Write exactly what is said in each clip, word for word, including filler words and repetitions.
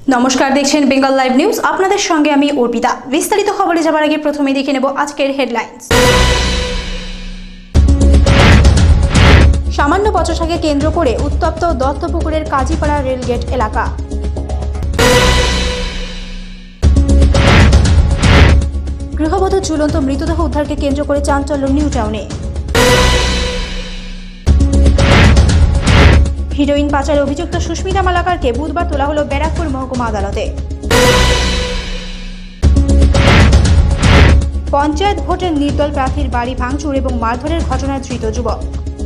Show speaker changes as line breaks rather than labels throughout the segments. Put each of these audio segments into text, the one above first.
নমস্কার, দেখছেন Bengal live news. আপনাদের সঙ্গে আমি অর্পিতা। বিস্তারিত খবরে যাবার আগে প্রথমে দেখে নেব আজকের হেডলাইন্স। সামান্য বচসাকে কেন্দ্র করে উত্তপ্ত দত্তপুকুরের কাজীপাড়া রেলগেট এলাকা। গৃহবধূ ঝুলন্ত মৃতদেহ উদ্ধারকে কেন্দ্র করে চাঞ্চল্য নিউ টাউনে। হিরোইন পাচারে অভিযুক্ত সুস্মিতা মালাকারকে বুধবার তোলা হলো ব্যারাকপুর মহকুমা আদালতে। পঞ্চায়েত ভোটের নির্দল প্রার্থীর বাড়ি ভাঙচুর এবং মারধরের ঘটনায় ধৃত যুবক।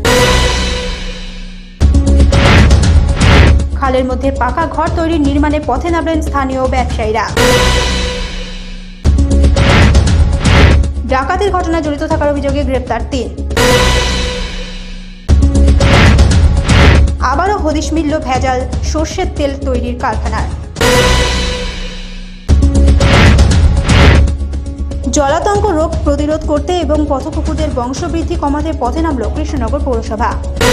খালের মধ্যে পাকা ঘর তৈরির নির্মাণে পথে নামলেন স্থানীয় ব্যবসায়ীরা। ডাকাতির ঘটনায় জড়িত থাকার অভিযোগে গ্রেপ্তার তিন। আবারও হদিশ মিলল ভেজাল সর্ষের তেল তৈরির কারখানার। জলাতঙ্ক রোগ প্রতিরোধ করতে এবং পথকুকুরদের বংশবৃদ্ধি কমাতে পথে নামল কৃষ্ণনগর পৌরসভা।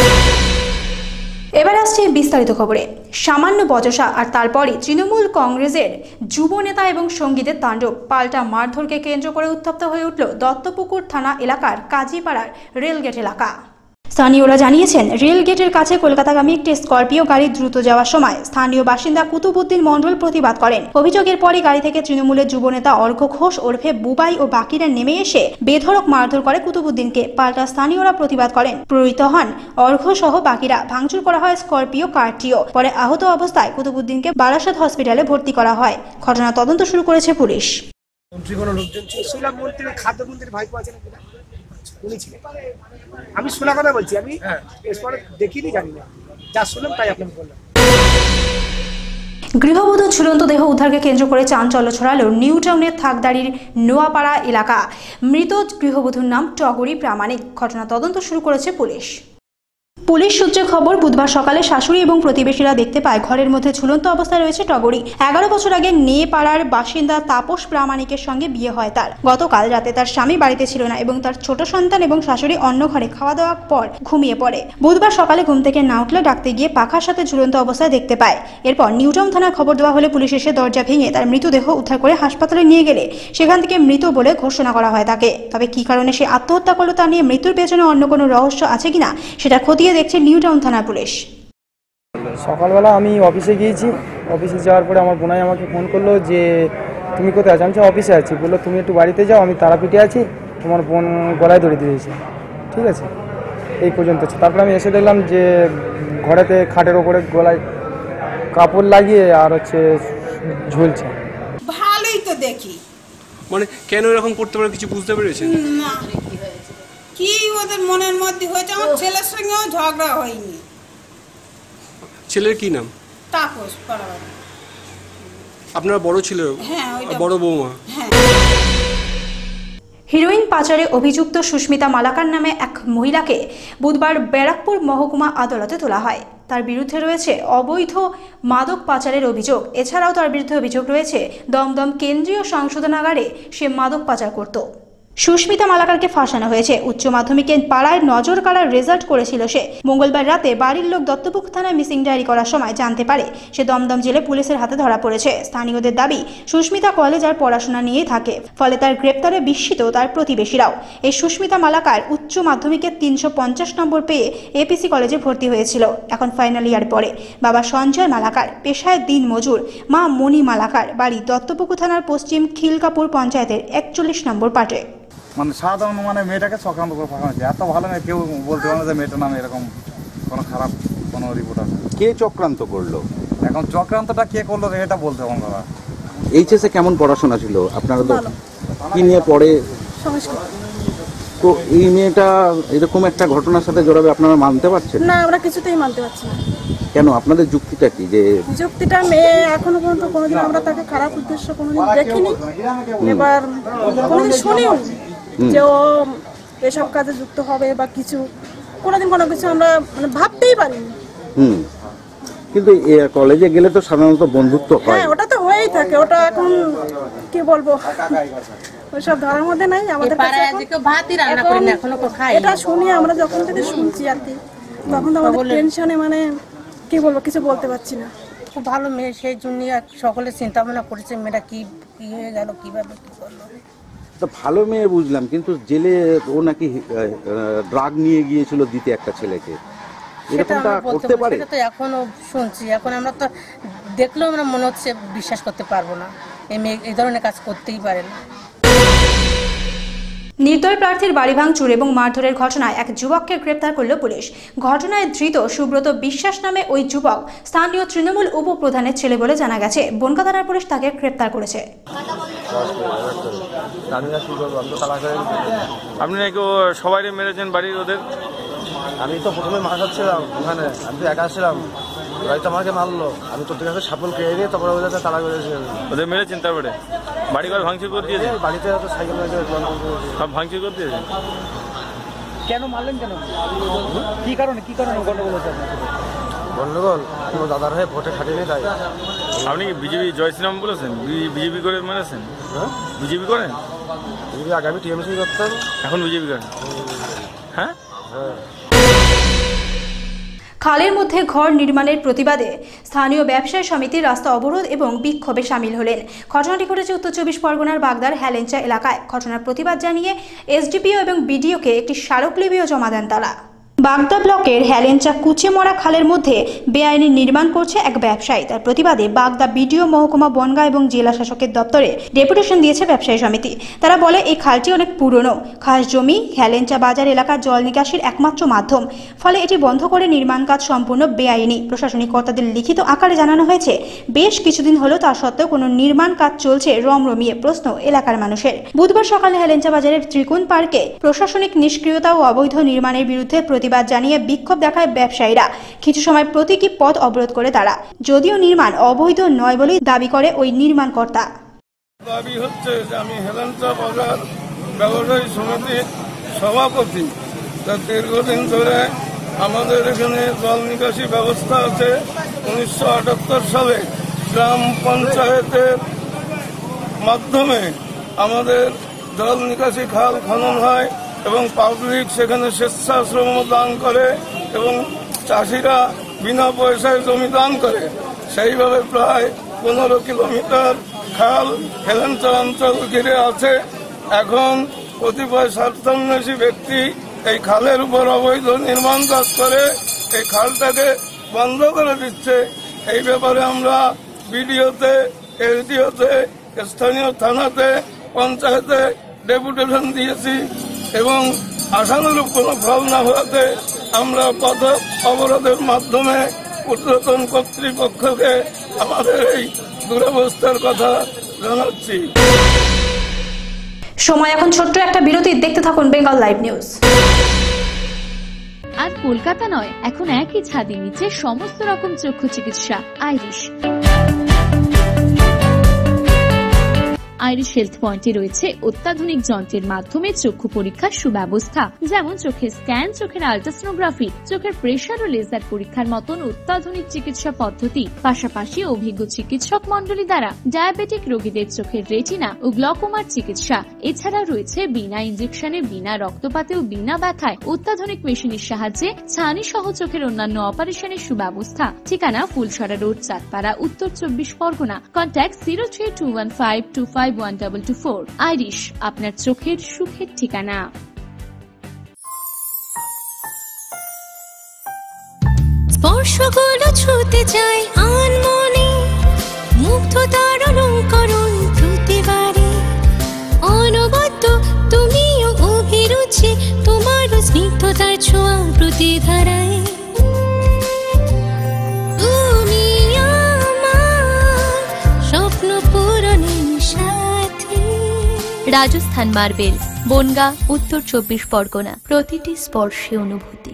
এবার আসছে বিস্তারিত খবরে। সামান্য বচসা আর তারপরই তৃণমূল কংগ্রেসের যুব নেতা এবং সঙ্গীদের তাণ্ডব, পাল্টা মারধরকে কেন্দ্র করে উত্তপ্ত হয়ে উঠল দত্তপুকুর থানা এলাকার কাজীপাড়ার রেলগেট এলাকা। স্থানীয়রা জানিয়েছেন, রেল গেটের কাছে কলকাতাগামী একটি স্করপিও গাড়ি দ্রুত যাওয়ার সময় স্থানীয় বাসিন্দা কুতুবুদ্দিন মণ্ডল প্রতিবাদ করেন। অভিযোগের পরই গাড়ি থেকে তৃণমূলের যুবনেতা অর্ঘ্য ঘোষ ওরফে বুবাই ও বাকিরা নেমে এসে বেধড়ক মারধর করে কুতুবুদ্দিনকে। পাল্টা স্থানীয়রা প্রতিবাদ করেন। প্রহৃত হন অর্ঘ্য সহ বাকিরা। ভাঙচুর করা হয় স্করপিও কারটিও। পরে আহত অবস্থায় কুতুবুদ্দিনকে বারাসাত হসপিটালে ভর্তি করা হয়। ঘটনা তদন্ত শুরু করেছে পুলিশ।
আমি শোনা কথা বলছি, আমি এরপরে দেখিনি, জানি না, যা শুনলাম তাই আপনাকে বললাম।
গৃহবধূ ঝুলন্ত দেহ উদ্ধারকে কেন্দ্র করে চাঞ্চল্য ছড়ালো নিউ টাউনের থাকদাড়ির নোয়াপাড়া এলাকা। মৃত গৃহবধূর নাম টগরী প্রামাণিক। ঘটনা তদন্ত শুরু করেছে পুলিশ। পুলিশ সূত্রে খবর, বুধবার সকালে শাশুড়ি এবং প্রতিবেশীরা দেখতে পায় ঘরের মধ্যে ঝুলন্ত অবস্থায় রয়েছে টগরী। এগারো বছর আগে নিয়ে পাড়ার বাসিন্দা তাপস প্রামাণিকের সঙ্গে বিয়ে হয় তার। গতকাল রাতে তার স্বামী বাড়িতে ছিল না এবং তার ছোট সন্তান এবং শাশুড়ি অন্য ঘরে খাওয়া দাওয়ার পর ঘুমিয়ে পড়ে। বুধবার সকালে ঘুম থেকে না উঠলে ডাকতে গিয়ে পাখার সাথে ঝুলন্ত অবস্থায় দেখতে পায়। এরপর নিউটাউন থানায় খবর দেওয়া হলে পুলিশ এসে দরজা ভেঙে তার মৃতদেহ উদ্ধার করে হাসপাতালে নিয়ে গেলে সেখান থেকে মৃত বলে ঘোষণা করা হয় তাকে। তবে কি কারণে সে আত্মহত্যা করলো তা নিয়ে মৃত্যুর পেছনে অন্য কোনো রহস্য আছে কিনা সেটা খতিয়ে দেখছে নিউটাউন থানা পুলিশ।
সকালবেলা আমি অফিসে গিয়েছি। অফিসে যাওয়ার পরে আমার বোনাই আমাকে ফোন করলো যে তুমি কোথায় আছো? আমি অফিসে আছি। বললো তুমি একটু বাড়িতে যাও, আমি তারাপীঠে আছি, তোমার বোন গলায় দড়ি দিয়েছে। ঠিক আছে, এই পর্যন্ত। তারপরে আমি এসে দেখলাম যে ঘরেতে খাটের ওপরে গলায় কাপড় লাগিয়ে আর হচ্ছে ঝুলছে।
ভালোই তো দেখি,
মানে কেন এরকম করতে পারে কিছু বুঝতে পেরেছেন
না? কি ওদের মনের মধ্যে হয়েছে? আমার ছেলের সঙ্গেও ঝগড়া হয়নি।
ছেলের কি নাম?
তাপস পাড়াবাড়ি।
আপনার বড় ছেলে?
হ্যাঁ,
বড় বৌমা।
হ্যাঁ।
হিরোইন পাচারে অভিযুক্ত সুস্মিতা মালাকার নামে এক মহিলাকে বুধবার ব্যারাকপুর মহকুমা আদালতে তোলা হয়। তার বিরুদ্ধে রয়েছে অবৈধ মাদক পাচারের অভিযোগ। এছাড়াও তার বিরুদ্ধে অভিযোগ রয়েছে দমদম কেন্দ্রীয় সংশোধনাগারে সে মাদক পাচার করত। সুস্মিতা মালাকারকে ফাঁসানো হয়েছে। উচ্চ মাধ্যমিকে পাড়ায় নজর কাড়ার রেজাল্ট করেছিল সে। মঙ্গলবার রাতে বাড়ির লোক দত্তপুকুর থানায় মিসিং ডায়েরি করার সময় জানতে পারে সে দমদম জেলে পুলিশের হাতে ধরা পড়েছে। স্থানীয়দের দাবি, সুস্মিতা কলেজ আর পড়াশোনা নিয়েই থাকে, ফলে তার গ্রেপ্তারে বিস্মিত তার প্রতিবেশীরাও। এই সুস্মিতা মালাকার উচ্চ মাধ্যমিকে তিনশো পঞ্চাশ নম্বর পেয়ে এপিসি কলেজে ভর্তি হয়েছিল। এখন ফাইনাল ইয়ার পড়ে। বাবা সঞ্জয় মালাকার পেশায় দিন মজুর, মা মণি মালাকার, বাড়ি দত্তপুকুর থানার পশ্চিম খিলকাপুর পঞ্চায়েতের একচল্লিশ নম্বর পাটে।
মানে সাধারণ মানে মেয়েটাকে চক্রান্ত করে ফাঁসানো হয়েছে। এত ভালো মেয়ে কেউ বলতে পারে না যে মেয়েটার নামে এরকম কোনো খারাপ কোনো রিপোর্ট আছে।
কে চক্রান্ত করলো?
এখন চক্রান্তটা কে করলো এটা বলতে পারবো না।
এইচএসে কেমন পড়াশোনা ছিল আপনারা? তো কি নিয়ে পড়ে? তো এই মেয়েটা এরকম একটা ঘটনার সাথে জড়াবে আপনারা মানতে পারছেন
না? আমরা কিছুতেই মানতে পারছি না।
কেন? আপনাদের যুক্তিটা কি? যে
যুক্তিটা, মেয়ে এখনো পর্যন্ত কোনোদিন আমরা তাকে খারাপ উদ্দেশ্য কোনোদিন দেখিনি, এবার কোনোদিন শুনিও যে ও এসব কাজে যুক্ত হবে বা কিছু, কোনোদিন কোনো কিছু আমরা মানে ভাবতেই পারিনি।
হুম কিন্তু কলেজে গেলে তো সাধারণত বন্ধুত্ব হয়।
হ্যাঁ, ওটা তো হয়েই থাকে। ওটা এখন কি বলবো, ওইসব ধরার মধ্যে নাই আমাদের কাছে। এটা শুনি আমরা যখন থেকে শুনছি আর কি, তখন তো আমাদের টেনশনে মানে কি বলবো, কিছু বলতে পারছি না। খুব ভালো মেয়ে, সেই জন্য সকলে চিন্তা ভাবনা করেছে মেয়েটা কি কি হয়ে গেল, কিভাবে কি করলো।
তো ভালো মেয়ে বুঝলাম, কিন্তু জেলে ও নাকি ড্রাগ নিয়ে গিয়েছিল দিতে একটা ছেলেকে, এরকমটা করতে পারে?
সেটা তো এখনো শুনছি, এখন আমরা তো দেখলেও আমরা মনে হচ্ছে বিশ্বাস করতে পারবো না এই মেয়ে এই ধরনের কাজ করতেই পারে না।
নির্দয় প্রার্থীর বাড়ি ভাঙচুর এবং মারধরের ঘটনায় এক যুবককে গ্রেপ্তার করল পুলিশ। ঘটনায় ধৃত সুব্রত বিশ্বাস নামে ওই যুবক স্থানীয় তৃণমূল উপপ্রধানের ছেলে বলে জানা গেছে। বনগাঁ থানার পুলিশ তাকে গ্রেপ্তার করেছে।
আপনি নাকি সবাই মেরেছেন বাড়ির ওদের?
আমি তো প্রথমে মাছ ছিলাম ওখানে, আমি তো একা ছিলাম, ওরাই তো আমাকে মারলো, আমি তোর কাছে সাপল খেয়ে দিয়ে তারপরে ওদের তালা করেছি।
ওদের মেরেছেন, তারপরে বাড়ি ঘর ভাঙচুর করে দিয়েছে?
বাড়িতে হয়তো সাইকেল
সব ভাঙচুর করে দিয়েছে।
কেন মারলেন, কেন, কি কারণে কি কারণে গন্ডগোল হচ্ছে?
গন্ডগোল ও দাদার হয়ে ভোটে খাটিয়ে তাই।
আপনি কি বিজেপি জয় শ্রীরাম বলেছেন? বিজেপি করে মেরেছেন?
হ্যাঁ,
বিজেপি করেন?
যদি আগে আমি টিএমসি করতাম,
এখন বিজেপি করেন? হ্যাঁ
হ্যাঁ।
খালের মধ্যে ঘর নির্মাণের প্রতিবাদে স্থানীয় ব্যবসায়ী সমিতির রাস্তা অবরোধ এবং বিক্ষোভে সামিল হলেন। ঘটনাটি ঘটেছে উত্তর চব্বিশ পরগনার বাগদার হেলেঞ্চা এলাকায়। ঘটনার প্রতিবাদ জানিয়ে এসডিপিও এবং বিডিওকে একটি স্মারকলিপিও জমা দেন তারা। বাগদা ব্লকের হেলেঞ্চা কুচেমরা খালের মধ্যে বেআইনি নির্মাণ করছে এক ব্যবসায়ী। তার প্রতিবাদে বাগদা বিডিও, মহকুমা, বনগাঁ এবং জেলা শাসকের দপ্তরে ডেপুটেশন দিয়েছে ব্যবসায়ী সমিতি। তারা বলে এই খালটি অনেক পুরনো, খাস জমি হেলেঞ্চা বাজার এলাকার জল নিকাশির একমাত্র মাধ্যম, ফলে এটি বন্ধ করে নির্মাণ কাজ সম্পূর্ণ বেআইনি। প্রশাসনিক কর্তাদের লিখিত আকারে জানানো হয়েছে বেশ কিছুদিন হলো তা সত্ত্বেও কোনো নির্মাণ কাজ চলছে রমরমিয়ে। প্রশ্ন এলাকার মানুষের। বুধবার সকালে হেলেঞ্চা বাজারের ত্রিকোণ পার্কে প্রশাসনিক নিষ্ক্রিয়তা ও অবৈধ নির্মাণের বিরুদ্ধে প্রতিবাদ জানিয়ে বিক্ষোভ দেখায় ব্যবসায়ীরা। কিছু সময় প্রতীকী পথ অবরোধ করে তারা, যদিও নির্মাণ অবৈধ নয় বলেই দাবি করে ওই নির্মাণকর্তা।
দাবি হচ্ছে যে আমি হেলেঞ্চা বাজার ব্যবসায়ী সমিতির সভাপতি। তা দীর্ঘদিন ধরে আমাদের এখানে জল নিকাশি ব্যবস্থা আছে। উনিশশো আটাত্তর সালে গ্রাম পঞ্চায়েতের মাধ্যমে আমাদের জল নিকাশি খাল খনন হয় এবং পাবলিক সেখানে স্বেচ্ছাশ্রম দান করে এবং চাষিরা বিনা পয়সায় জমি দান করে। সেইভাবে প্রায় পনেরো কিলোমিটার খাল হেলেঞ্চা অঞ্চল ঘিরে আছে। এখন কতিপয় স্বার্থান্বেষী ব্যক্তি এই খালের উপর অবৈধ নির্মাণ কাজ করে এই খালটাকে বন্ধ করে দিচ্ছে। এই ব্যাপারে আমরা বিডিওতে, এসডিওতে, স্থানীয় থানাতে, পঞ্চায়েতে ডেপুটেশন দিয়েছি এবং আশানুরূপ কোনো ফল না হওয়াতে আমরা পথ অবরোধের মাধ্যমে ঊর্ধ্বতন কর্তৃপক্ষকে আমাদের এই দুরবস্থার কথা জানাচ্ছি।
সময় এখন ছোট্ট একটা বিরতি, দেখতে থাকুন বেঙ্গল লাইভ নিউজ।
আর কলকাতা নয়, এখন একই ছাদের নিচে সমস্ত রকম চক্ষু চিকিৎসা। আইরিশ আইরিশ হেলথ পয়েন্টে রয়েছে অত্যাধুনিক যন্ত্রের মাধ্যমে চক্ষু পরীক্ষার সুব্যবস্থা, যেমন চোখের স্ক্যান, চোখের আল্ট্রাসোনোগ্রাফি, চোখের প্রেসার ও লেজার পরীক্ষার মতন অত্যাধুনিক চিকিৎসা পদ্ধতি। পাশাপাশি অভিজ্ঞ চিকিৎসক মন্ডলী দ্বারা ডায়াবেটিক রোগীদের চোখের রেটিনা ও গ্লকোমার চিকিৎসা। এছাড়া রয়েছে বিনা ইঞ্জেকশনে, বিনা রক্তপাতে ও বিনা ব্যথায় অত্যাধুনিক মেশিনের সাহায্যে ছানি সহ চোখের অন্যান্য অপারেশনের সুব্যবস্থা। ঠিকানা ফুলসরা রোড, চাঁদপাড়া, উত্তর চব্বিশ Pargana. Contact zero three two one five two five one double two four. Irish, আপনার চোখের সুখের ঠিকানা।
স্পর্শগুলো ছুঁতে চাই আনমনে, মুগ্ধতার অলংকরণ প্রতিবারে অনবদ্য তুমিও অভিরুচি, তোমার স্নিগ্ধতার ছোঁয়া প্রতিধারায়। তুমি আমার স্বপ্ন পূরণের সাথী। রাজস্থান মার্বেল, বনগাঁ, উত্তর চব্বিশ পরগনা। প্রতিটি স্পর্শে অনুভূতি।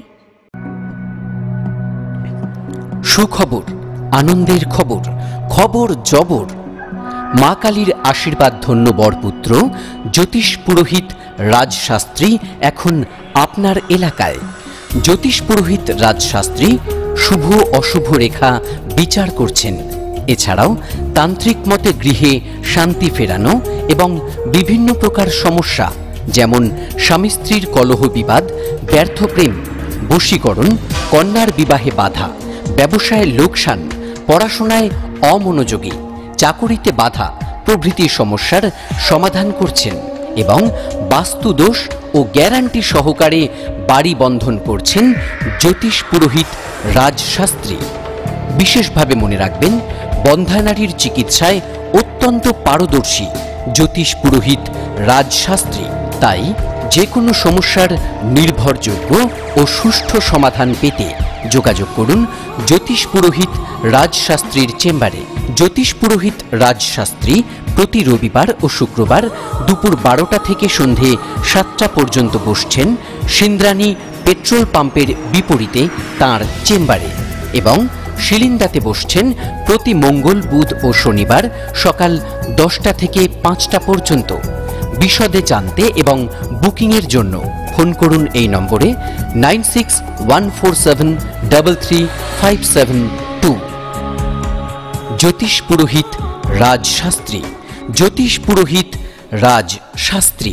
সুখবর, আনন্দের খবর, খবর জবর। মা কালীর আশীর্বাদ ধন্য বরপুত্র জ্যোতিষ পুরোহিত রাজশাস্ত্রী এখন আপনার এলাকায়। জ্যোতিষ পুরোহিত রাজশাস্ত্রী শুভ অশুভ রেখা বিচার করছেন। এছাড়াও তান্ত্রিক মতে গৃহে শান্তি ফেরানো এবং বিভিন্ন প্রকার সমস্যা, যেমন স্বামী স্ত্রীর কলহ বিবাদ, ব্যর্থ প্রেম, বশীকরণ, কন্যার বিবাহে বাধা, ব্যবসায় লোকসান, পড়াশোনায় অমনোযোগী, চাকুরিতে বাধা প্রভৃতি সমস্যার সমাধান করছেন এবং বাস্তুদোষ ও গ্যারান্টি সহকারে বাড়ি বন্ধন করছেন জ্যোতিষ পুরোহিত রাজশাস্ত্রী। বিশেষভাবে মনে রাখবেন, বন্ধ্যানারীর চিকিৎসায় অত্যন্ত পারদর্শী জ্যোতিষ পুরোহিত রাজশাস্ত্রী। তাই যে কোনো সমস্যার নির্ভরযোগ্য ও সুষ্ঠু সমাধান পেতে যোগাযোগ করুন জ্যোতিষ পুরোহিত রাজশাস্ত্রীর চেম্বারে। জ্যোতিষ পুরোহিত রাজশাস্ত্রী প্রতি রবিবার ও শুক্রবার দুপুর বারোটা থেকে সন্ধে সাতটা পর্যন্ত বসছেন সিন্দ্রানী পেট্রোল পাম্পের বিপরীতে তাঁর চেম্বারে এবং শিলিন্দাতে বসছেন প্রতি মঙ্গল, বুধ ও শনিবার সকাল দশটা থেকে পাঁচটা পর্যন্ত। বিশদে জানতে এবং বুকিংয়ের জন্য ফোন করুন এই নম্বরে nine six one four seven double three five seven two. জ্যোতিষ পুরোহিত রাজশাস্ত্রী, জ্যোতিষ পুরোহিত রাজশাস্ত্রী।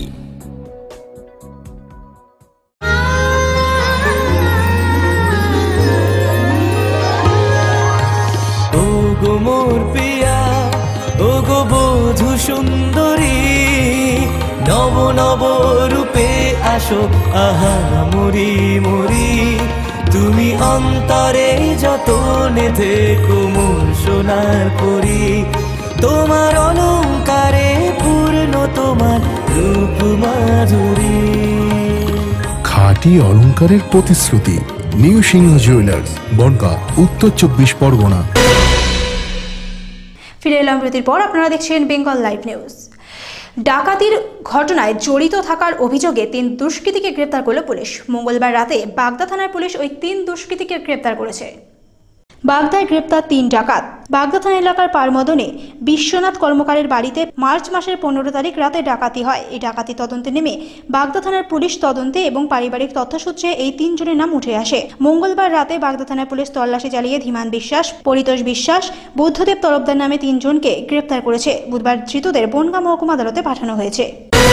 ওগো মোর পিয়া, ওগো বধূ সুন্দরী, নব নব রূপে আসো আহা মরি মরি, তুমি অন্তরে যতনে থেকো মোর সোনার পরি, তোমার অলংকারে পূর্ণ তোমার রূপ মাধুরী।
খাঁটি অলংকারের প্রতিশ্রুতি, নিউ সিংহ জুয়েলার্স, বনগাঁ, উত্তর চব্বিশ পরগনা।
ফিরে এলাম বিরতির পর। আপনারা দেখছেন বেঙ্গল লাইভ নিউজ। ডাকাতির ঘটনায় জড়িত থাকার অভিযোগে তিন দুষ্কৃতীকে গ্রেপ্তার করল পুলিশ। মঙ্গলবার রাতে বাগদা থানার পুলিশ ওই তিন দুষ্কৃতীকে গ্রেপ্তার করেছে। বাগদায় গ্রেপ্তার তিন ডাকাত। বাগদা থানা এলাকার পারমদনে বিশ্বনাথ কর্মকারের বাড়িতে মার্চ মাসের পনেরো তারিখ রাতে ডাকাতি হয়। এই ডাকাতি তদন্তে নেমে বাগদা থানার পুলিশ তদন্তে এবং পারিবারিক তথ্যসূত্রে এই তিনজনের নাম উঠে আসে। মঙ্গলবার রাতে বাগদা থানার পুলিশ তল্লাশি চালিয়ে ধীমান বিশ্বাস, পরিতোষ বিশ্বাস, বুদ্ধদেব তরফদার নামে তিনজনকে গ্রেপ্তার করেছে। বুধবার ধৃতদের বনগাঁ মহকুমা আদালতে পাঠানো হয়েছে।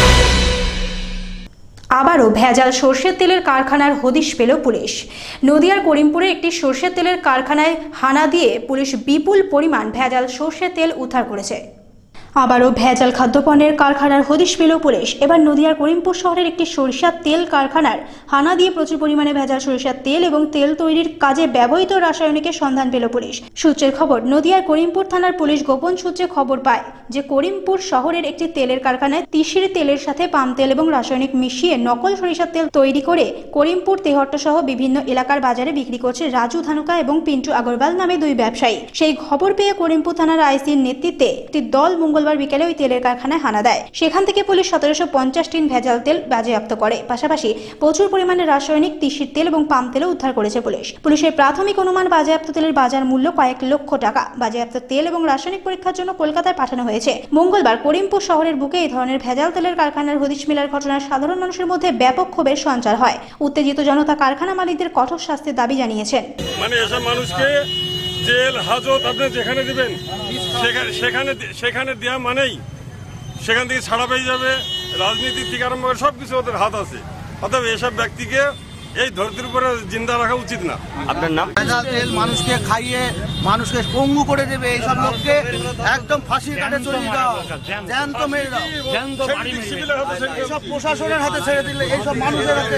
আবারও ভেজাল সরষের তেলের কারখানার হদিশ পেল পুলিশ। নদিয়ার করিমপুরে একটি সরষের তেলের কারখানায় হানা দিয়ে পুলিশ বিপুল পরিমাণ ভেজাল সরষের তেল উদ্ধার করেছে। আবারও ভেজাল খাদ্যপণ্যের কারখানার হদিশ পেল পুলিশ। এবার নদিয়ার করিমপুর শহরের একটি সরিষার তেল কারখানার হানা দিয়ে প্রচুর পরিমাণে ভেজাল সরিষার তেল এবং তেল তৈরির কাজে ব্যবহৃত রাসায়নিকের সন্ধান পেল পুলিশ। সূত্রের খবর, নদিয়ার করিমপুর থানার পুলিশ গোপন সূত্রে খবর পায় যে করিমপুর শহরের একটি তেলের কারখানায় তিসির তেলের সাথে পাম তেল এবং রাসায়নিক মিশিয়ে নকল সরিষার তেল তৈরি করে করিমপুর, তেহট্ট সহ বিভিন্ন এলাকার বাজারে বিক্রি করছে রাজু ধানুকা এবং পিন্টু আগরওয়াল নামে দুই ব্যবসায়ী। সেই খবর পেয়ে করিমপুর থানার আইসির নেতৃত্বে একটি দল মঙ্গলবার বিকেলে ওই তেলের কারখানায় হানা দেয়। সেখান থেকে পুলিশ সতেরোশো পঞ্চাশ টিন ভেজাল তেল বাজেয়াপ্ত করে। পাশাপাশি প্রচুর পরিমাণে রাসায়নিক, তিসির তেল এবং পাম তেলও উদ্ধার করেছে পুলিশ। পুলিশের প্রাথমিক অনুমান, বাজেয়াপ্ত তেলের বাজার মূল্য কয়েক লক্ষ টাকা। বাজেয়াপ্ত তেল এবং রাসায়নিক পরীক্ষার জন্য কলকাতায় পাঠানো হয়েছে। মঙ্গলবার করিমপুর শহরের বুকে এই ধরনের ভেজাল তেলের কারখানার হদিশ মেলার ঘটনায় সাধারণ মানুষের মধ্যে ব্যাপক ক্ষোভের সঞ্চার হয়। উত্তেজিত জনতা কারখানা মালিকদের কঠোর শাস্তির দাবি জানিয়েছেন।
মানে এসব মানুষকে জেল হাজত আপনি যেখানে দিবেন সেখানে সেখানে দেওয়া মানেই সেখান থেকে ছাড়া পেয়ে যাবে। রাজনীতির থেকে আরম্ভ করে সবকিছু ওদের হাত আছে। অতএব এসব ব্যক্তিকে এই ধরতির উপরে জিন্দা রাখা উচিত না। আপনার নাম?
তেল মানুষকে খাইয়ে মানুষকে পঙ্গু করে দেবে, এইসব লোককে একদম ফাঁসির কাটে চলিয়ে দাও, জ্যান্ত মেরে দাও। এইসব প্রশাসনের হাতে ছেড়ে দিলে এইসব মানুষের হাতে।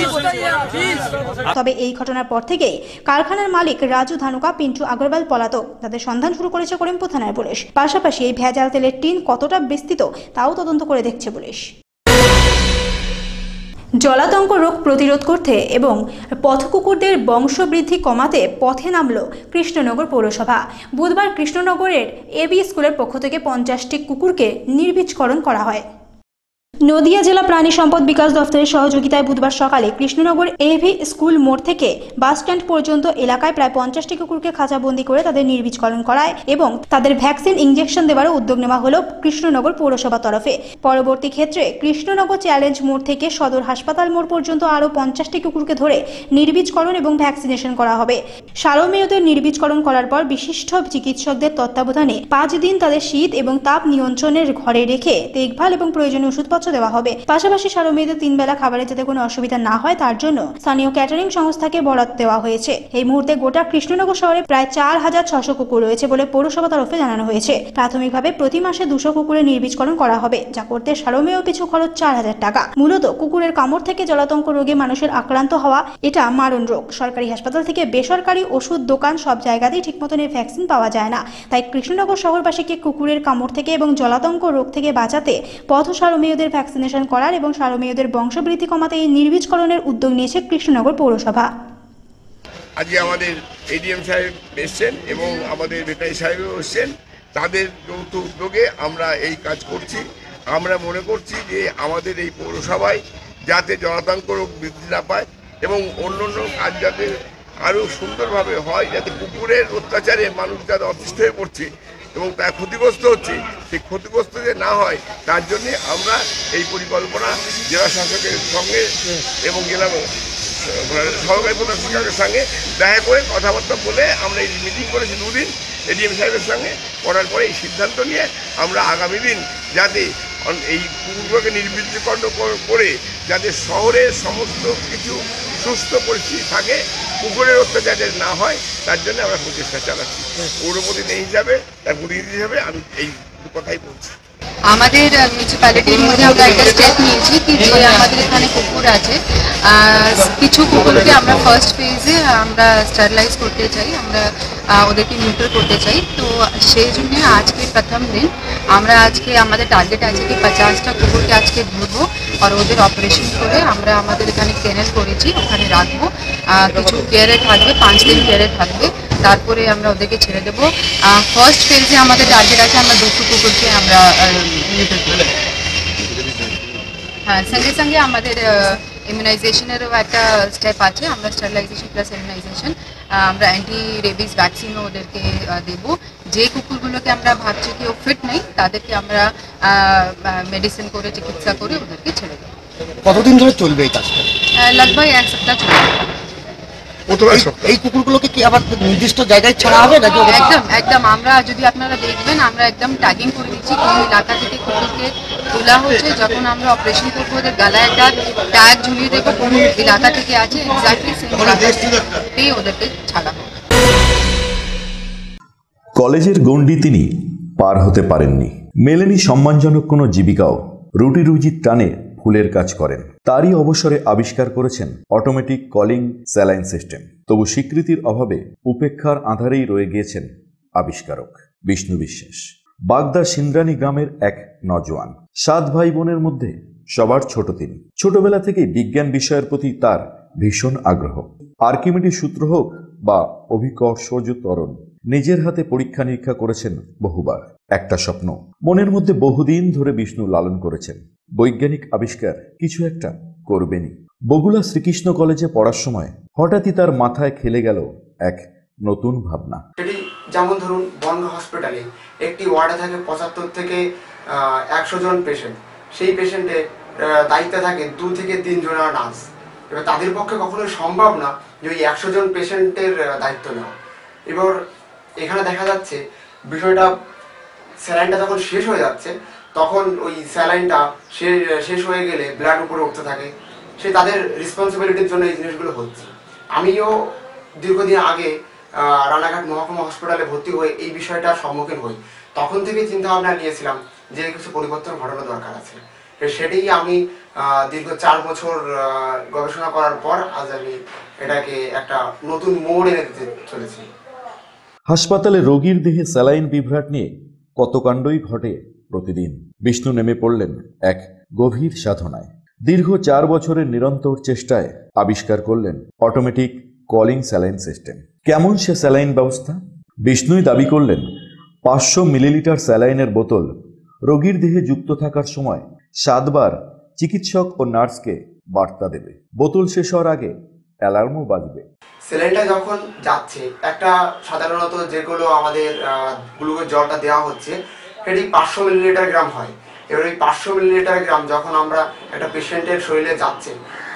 তবে এই ঘটনার পর থেকেই কারখানার মালিক রাজু ধানুকা, পিন্টু আগরওয়াল পলাতক। তাদের সন্ধান শুরু করেছে করিমপুর থানার পুলিশ। পাশাপাশি এই ভেজাল তেলের টিন কতটা বিস্তৃত তাও তদন্ত করে দেখছে পুলিশ। জলাতঙ্ক রোগ প্রতিরোধ করতে এবং পথকুকুরদের বংশবৃদ্ধি কমাতে পথে নামল কৃষ্ণনগর পৌরসভা। বুধবার কৃষ্ণনগরের এবি স্কুলের পক্ষ থেকে পঞ্চাশটি কুকুরকে নির্বীজকরণ করা হয়। নদিয়া জেলা প্রাণী সম্পদ বিকাশ দফতরের সহযোগিতায় বুধবার সকালে কৃষ্ণনগর এভি স্কুল মোড় থেকে বাস স্ট্যান্ড পর্যন্ত এলাকায় প্রায় পঞ্চাশটি কুকুরকে খাঁচাবন্দি করে তাদের নির্বীজকরণ করায় এবং তাদের ভ্যাকসিন ইঞ্জেকশন দেওয়ারও উদ্যোগ নেওয়া হলো কৃষ্ণনগর পৌরসভা তরফে। পরবর্তী ক্ষেত্রে কৃষ্ণনগর চ্যালেঞ্জ মোড় থেকে সদর হাসপাতাল মোড় পর্যন্ত আরও পঞ্চাশটি কুকুরকে ধরে নির্বীজকরণ এবং ভ্যাকসিনেশন করা হবে। সারমেয়দের নির্বীজকরণ করার পর বিশিষ্ট চিকিৎসকদের তত্ত্বাবধানে পাঁচ দিন তাদের শীত এবং তাপ নিয়ন্ত্রণের ঘরে রেখে দেখভাল এবং প্রয়োজনীয় ওষুধপত্র দেওয়া হবে। পাশাপাশি সারমেয়দের তিন বেলা খাবারে যাতে কোনো অসুবিধা না হয় তার জন্য স্থানীয় ক্যাটারিং সংস্থাকে বরাত দেওয়া হয়েছে। এই মুহূর্তে গোটা কৃষ্ণনগর শহরে প্রায় চার হাজার ছশো কুকুর রয়েছে বলে পৌরসভা তরফে জানানো হয়েছে। প্রাথমিকভাবে প্রতি মাসে দুশো কুকুরের নির্বীজকরণ করা হবে, যা করতে সারমেয় পিছু খরচ চার হাজার টাকা। মূলত কুকুরের কামড় থেকে জলাতঙ্ক রোগে মানুষের আক্রান্ত হওয়া এটা মারণ রোগ। সরকারি হাসপাতাল থেকে বেসরকারি ওষুধ দোকান সব জায়গাতেই ঠিক মতন এই ভ্যাকসিন পাওয়া যায় না। তাই কৃষ্ণনগর শহরবাসীকে কুকুরের কামড় থেকে এবং জলাতঙ্ক রোগ থেকে বাঁচাতে পথ সারমেয়দের ভ্যাকসিনেশন করার এবং সারমেয়দের বংশবৃদ্ধি কমাতে এই নির্বীজকরণের উদ্যোগ নিয়েছে কৃষ্ণনগর পৌরসভা।
আজকে আমাদের এডিএম সাহেব এসছেন এবং আমাদের ভেটারি সাহেবও এসছেন। তাদের যৌথ উদ্যোগে আমরা এই কাজ করছি। আমরা মনে করছি যে আমাদের এই পৌরসভায় যাতে জলাতঙ্ক রোগ বৃদ্ধি না পায় এবং অন্য অন্য কাজ যাতে আরও সুন্দরভাবে হয়, যাতে কুকুরের অত্যাচারে মানুষ যাতে অতিষ্ঠ হয়ে পড়ছে এবং তার ক্ষতিগ্রস্ত হচ্ছে, সেই ক্ষতিগ্রস্ত যে না হয় তার জন্যে আমরা এই পরিকল্পনা জেলা শাসকের সঙ্গে এবং জেলা সহকারী প্রধান শিক্ষকের সঙ্গে দেখা করে কথাবার্তা বলে আমরা এই মিটিং করেছি দুদিন এডিএম সাহেবের সঙ্গে। করার পরে এই সিদ্ধান্ত নিয়ে আমরা আগামী দিন যাতে এই কুকুরগুলোকে নির্বীজকরণ করে যাতে শহরের সমস্ত কিছু সুস্থ পরিস্থিতি থাকে, কুকুরের অত্যাচার না হয়, তার জন্য আমরা প্রচেষ্টা চালাচ্ছি। পৌরপ্রতিনিধি হিসাবে, তার প্রতিনিধি হিসাবে আমি এই কথাই বলছি।
আমাদের মিউনিসিপ্যালিটির মধ্যে আমরা একটা স্টেপ নিয়েছি কি যে আমাদের এখানে কুকুর আছে, কিছু কুকুরকে আমরা ফার্স্ট ফেজে আমরা স্টারলাইজ করতে চাই, আমরা ওদেরকে নিউট্রাল করতে চাই। তো সেই জন্য আজকে প্রথম দিন আমরা আজকে আমাদের টার্গেট আছে কি পঞ্চাশটা কুকুরকে আজকে ধরবো আর ওদের অপারেশন করে আমরা আমাদের এখানে কেনেল করেছি, ওখানে রাখবো। কিছু কেয়ারে থাকবে, পাঁচ দিন কেয়ারে থাকবে, তারপরে আমরা ওদেরকে ছেড়ে দেবো। ফার্স্ট ফেজে আমাদের টার্গেট আছে আমরা দুশো কুকুরকে আমরা নিউট্রাল করব। হ্যাঁ, সঙ্গে সঙ্গে আমাদের ইমিউনাইজেশনেরও একটা স্টেপ আছে, আমরা স্টারলাইজেশন প্লাস ইমিউনাইজেশন, আমরা অ্যান্টি রেবিস ভ্যাকসিনও ওদেরকে দেব। যে কুকুরগুলোকে আমরা ভাবছি কি ও ফিট নেই তাদেরকে আমরা মেডিসিন করে চিকিৎসা করে ওদেরকে ছেড়ে দেবো।
কতদিন ধরে চলবে এই কাজটা?
লগভগ এক সপ্তাহ চলবে।
এই কুকুরগুলোকে কি আবার নির্দিষ্ট জায়গায় ছাড়া হবে নাকি?
একদম একদম আমরা যদি আপনারা দেখবেন আমরা একদম ট্যাগিং করে দিচ্ছি কোন এলাকা থেকে কুকুরকে তোলা হচ্ছে। যখন আমরা অপারেশন করবো ওদের গালায় একটা ট্যাগ ঝুলিয়ে দেবো কোন এলাকা থেকে আছে, এক্স্যাক্টলি সেই এলাকাতেই ওদেরকে ছাড়া হবে।
কলেজের গণ্ডি তিনি পার হতে পারেননি, মেলেনি সম্মানজনক কোনো জীবিকাও, রুটি রুজির টানে ফুলের কাজ করেন। তারই অবসরে আবিষ্কার করেছেন অটোমেটিক কলিং স্যালাইন সিস্টেম। তবু স্বীকৃতির অভাবে উপেক্ষার আঁধারেই রয়ে গিয়েছেন আবিষ্কারক বিষ্ণু বিশ্বাস। বাগদা সিন্দ্রানী গ্রামের এক নজওয়ান, সাত ভাই বোনের মধ্যে সবার ছোট তিনি। ছোটবেলা থেকেই বিজ্ঞান বিষয়ের প্রতি তার ভীষণ আগ্রহ। আর্কিমিডিস সূত্র হোক বা অভিকর্ষজ ত্বরণ, নিজের হাতে পরীক্ষা নিরীক্ষা করেছেন বহুবার। একটা স্বপ্ন মনের মধ্যে বহুদিন ধরে বিষ্ণু লালন করেছেন, বৈজ্ঞানিক আবিষ্কার কিছু একটা করবেনই। বগুড়া শ্রীকৃষ্ণ কলেজে পড়ার সময় হঠাৎই তার মাথায় খেলে গেল এক নতুন ভাবনা।
সেটি যেমন ধরুন বনগাঁ হসপিটালে একটি ওয়ার্ডে থাকে পঁচাত্তর থেকে একশো জন পেশেন্ট, সেই পেশেন্টে দায়িত্বে থাকে দু থেকে তিন জনা নার্স। এবার তাদের পক্ষে কখনোই সম্ভব না যে ওই একশো জন পেশেন্টের দায়িত্ব নেওয়া। এবার এখানে দেখা যাচ্ছে বিষয়টা স্যালাইনটা যখন শেষ হয়ে যাচ্ছে তখন ওই স্যালাইনটা শেষ হয়ে গেলে ব্লাড উপরে উঠতে থাকে, সে তাদের রেসপন্সিবিলিটির জন্য এই জিনিসগুলো হচ্ছে। আমিও দীর্ঘদিন আগে রানাঘাট মহকুমা হসপিটালে ভর্তি হয়ে এই বিষয়টার সম্মুখীন হই। তখন থেকে চিন্তা ভাবনা নিয়েছিলাম যে কিছু পরিবর্তন ঘটানো দরকার আছে। সেটাই আমি দীর্ঘ চার বছর গবেষণা করার পর আজ আমি এটাকে একটা নতুন মোড় এনে দিতে চলেছি।
হাসপাতালে রোগীর দেহে স্যালাইন বিভ্রাট নিয়ে কত কাণ্ডই ঘটে প্রতিদিন। বিষ্ণু নেমে পড়লেন এক গভীর সাধনায়। দীর্ঘ চার বছরের নিরন্তর চেষ্টায় আবিষ্কার করলেন অটোমেটিক কলিং স্যালাইন সিস্টেম। কেমন সে স্যালাইন ব্যবস্থা? বিষ্ণুই দাবি করলেন পাঁচশো মিলিলিটার স্যালাইনের বোতল রোগীর দেহে যুক্ত থাকার সময় সাতবার চিকিৎসক ও নার্সকে বার্তা দেবে। বোতল শেষ হওয়ার আগে অ্যালার্মও বাজবে।
স্যালাইনটা যখন যাচ্ছে, একটা সাধারণত যেগুলো আমাদের গ্লুকোজ জলটা দেওয়া হচ্ছে সেটি পাঁচশো মিলিলিটার গ্রাম হয়। এবার ওই পাঁচশো মিলিলিটার গ্রাম যখন আমরা একটা পেশেন্টের শরীরে যাচ্ছে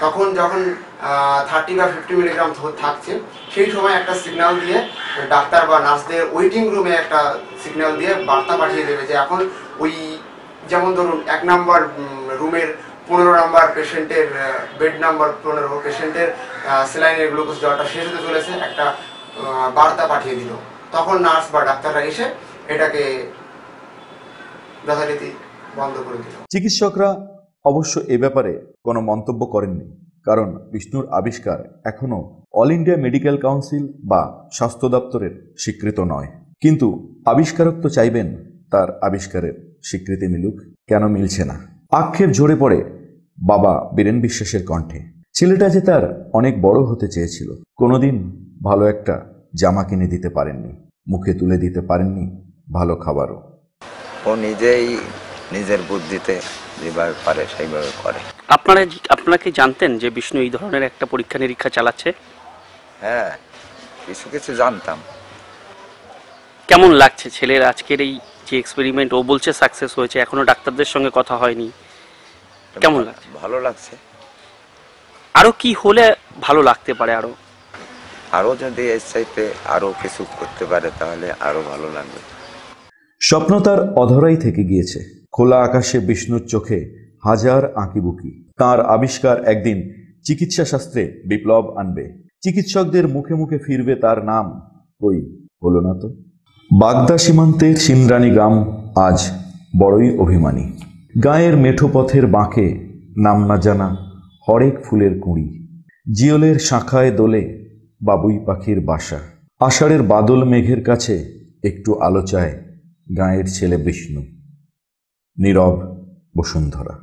তখন যখন থার্টি বা ফিফটি মিলিগ্রাম থাকছে সেই সময় একটা সিগন্যাল দিয়ে ডাক্তার বা নার্সদের ওয়েটিং রুমে একটা সিগন্যাল দিয়ে বার্তা পাঠিয়ে দেবে যে এখন ওই যেমন ধরুন এক নম্বর রুমের পনেরো নম্বর পেশেন্টের বেড নাম্বার পনেরো পেশেন্টের স্যালাইনের গ্লুকোজ দেওয়াটা শেষ হতে চলেছে, একটা বার্তা পাঠিয়ে দিল। তখন নার্স বা ডাক্তাররা এসে এটাকে যথারীতি বন্ধ করে দিল।
চিকিৎসকরা অবশ্য এ ব্যাপারে কোনো মন্তব্য করেননি, কারণ বিষ্ণুর আবিষ্কার এখনও অল ইন্ডিয়া মেডিকেল কাউন্সিল বা স্বাস্থ্য দপ্তরের স্বীকৃত নয়। কিন্তু আবিষ্কারক তো চাইবেন তার আবিষ্কারের স্বীকৃতি মিলুক, কেন মিলছে না? আক্ষেপ ঝরে পড়ে বাবা বীরেন বিশ্বাসের কণ্ঠে। ছেলেটা যে তার অনেক বড় হতে চেয়েছিল, কোনোদিন ভালো একটা জামা কিনে দিতে পারেননি, মুখে তুলে দিতে পারেননি ভালো খাবারও।
ও নিজেই নিজের বুদ্ধিতে যেভাবে পারে সেইভাবে করে।
আপনারা আপনারা কি জানতেন যে বিষ্ণু এই ধরনের একটা পরীক্ষা নিরীক্ষা চালাচ্ছে?
হ্যাঁ, কিছু কিছু জানতাম।
কেমন লাগছে ছেলের আজকের এই যে এক্সপেরিমেন্ট? ও বলছে সাকসেস হয়েছে, এখনো ডাক্তারদের সঙ্গে কথা হয়নি, কেমন লাগছে?
ভালো লাগছে।
আরো কি হলে ভালো লাগতে পারে? আরো
আরো যদি এর চাইতে আরো কিছু করতে পারে তাহলে আরো ভালো লাগবে।
স্বপ্ন তার অধরাই থেকে গিয়েছে। খোলা আকাশে বিষ্ণুর চোখে হাজার আঁকিবুকি। তার আবিষ্কার একদিন চিকিৎসা শাস্ত্রে বিপ্লব আনবে, চিকিৎসকদের মুখে মুখে ফিরবে তার নাম। ওই হলো না তো। বাগদা সীমান্তের সিন্দ্রানী গ্রাম আজ বড়ই অভিমানী। গায়ের মেঠো পথের বাঁকে নাম না জানা হরেক ফুলের কুঁড়ি, জিওলের শাখায় দোলে বাবুই পাখির বাসা। আষাঢ়ের বাদল মেঘের কাছে একটু আলো চায় গাঁয়ের ছেলে বিষ্ণু। নীরব বসুন্ধরা।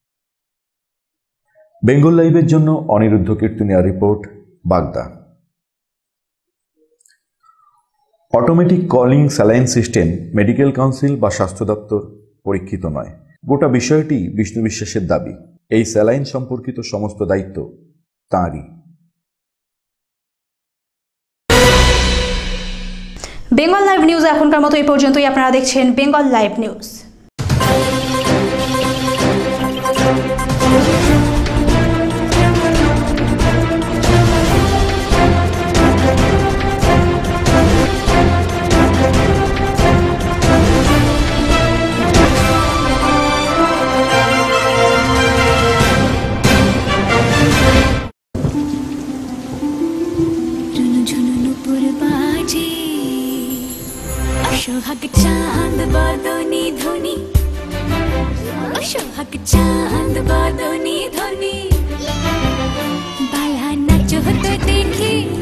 বেঙ্গল লাইভের জন্য Aniruddha Kirtaniya report, Bagda. Automatic calling saline system medical council বা স্বাস্থ্য দপ্তর পরীক্ষিত নয়। গোটা বিষয়টি বিষ্ণু বিশ্বাসের দাবি। এই স্যালাইন সম্পর্কিত সমস্ত দায়িত্ব তাঁরই।
বেঙ্গল লাইভ নিউজ এখনকার মতো এই পর্যন্তই। আপনারা দেখছেন বেঙ্গল লাইভ নিউজ।
সোহাগ চাঁদ বদনি ধ্বনি, সোহাগ চাঁদ বদনি ধ্বনি, বালা নাচ হতো দেখি